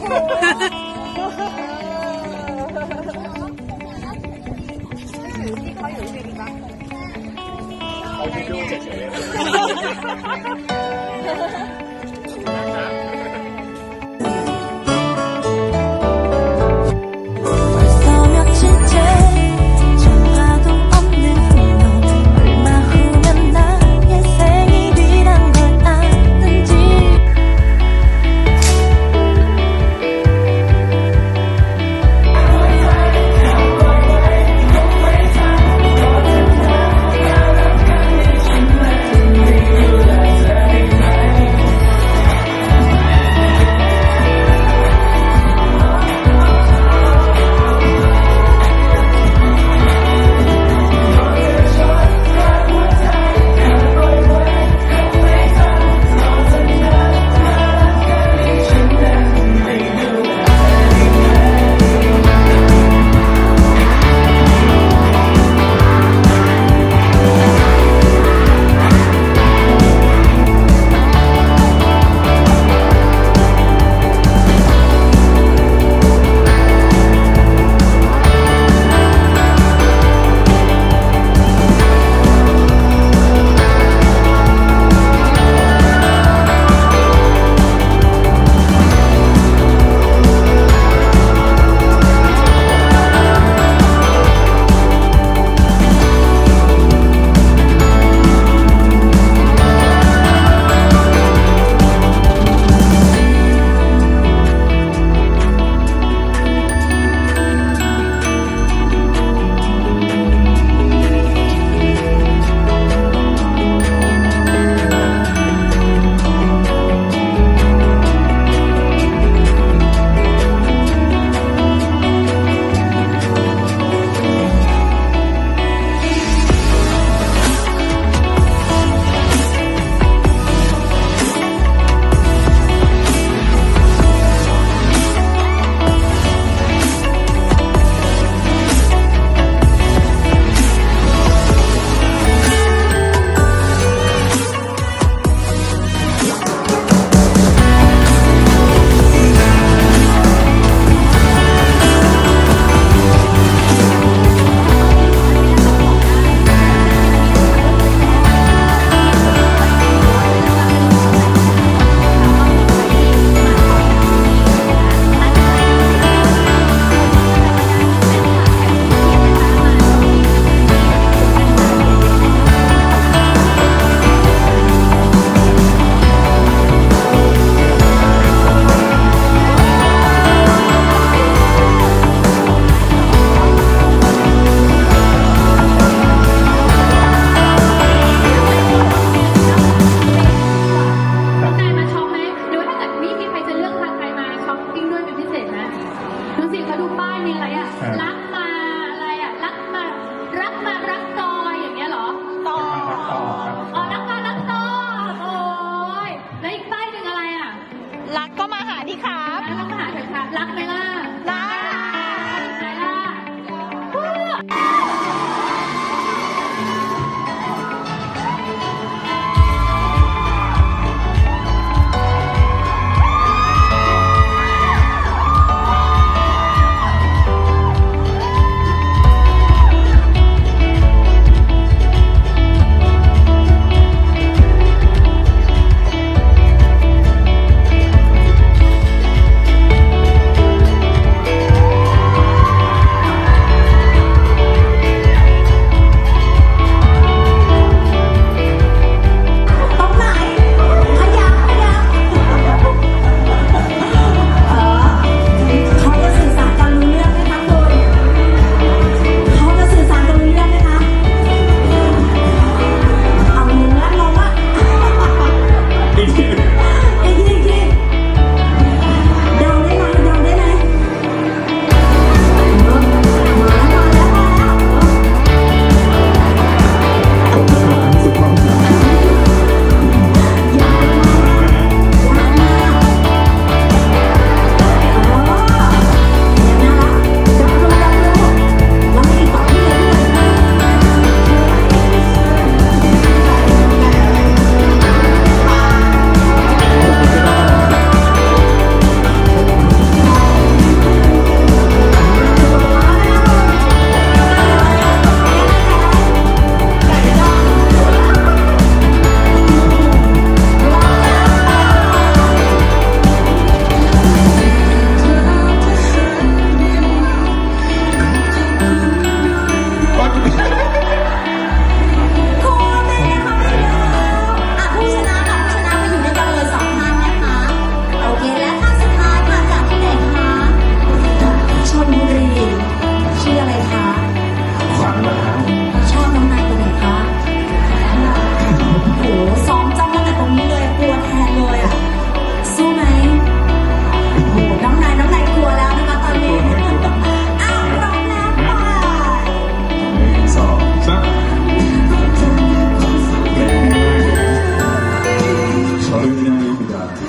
ที่เขาอยู่ที่ไหนบ้างเขาดูเฉย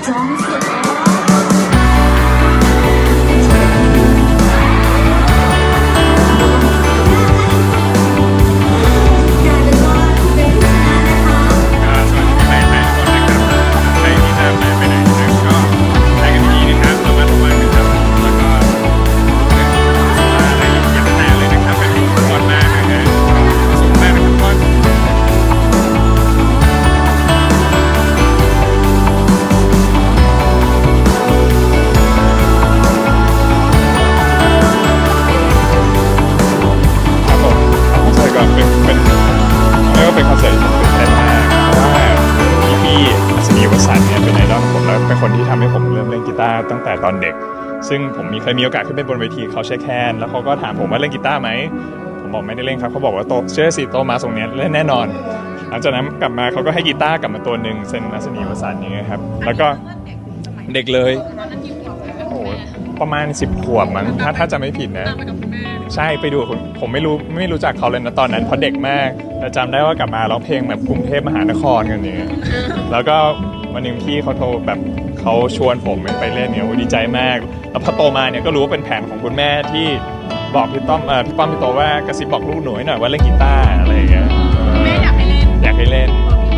เป็นคนที่ทำให้ผมเริ่มเล่นกีตาร์ตั้งแต่ตอนเด็กซึ่งผมเคยมีโอกาสขึ้นไปบนเวทีเขาใช้แคนแล้วเขาก็ถามผมว่าเล่นกีตาร์ไหมผมบอกไม่ได้เล่นครับเขาบอกว่าโตเชื่อสิโตมาตรงนี้เล่นแน่นอนหลังจากนั้นกลับมาเขาก็ให้กีตาร์กลับมาตัวหนึ่งเซนอัศนีวสันต์อย่างเงี้ยครับแล้วก็เด็กเลยโอ้ประมาณ10 ขวบมั้งถ้าจะไม่ผิดนะใช่ไปดูผมไม่รู้จักเขาเลยนะตอนนั้นเพราะเด็กมากแต่จำได้ว่ากลับมาร้องเพลงแบบกรุงเทพมหานครกันอย่างเงี้ยแล้วก็วันหนึ่งพี่เขาโทรแบบเขาชวนผมไปเล่นเนี่ยดีใจมากแล้วพอโตมาเนี่ยก็รู้ว่าเป็นแผนของคุณแม่ที่บอกพี่ป้อมพี่โตว่ากระซิบบอกลูกหนูหน่อยว่าเล่นกีตาร์อะไรอย่างเงี้ยแม่อยากให้เล่น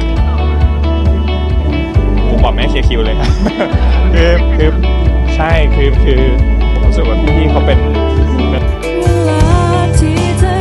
ผมบอกแม่เคลียร์คิวเลยครับ คือใช่คือผมรู้สึกว่าพี่เขาเป็นเวลาที่เธอ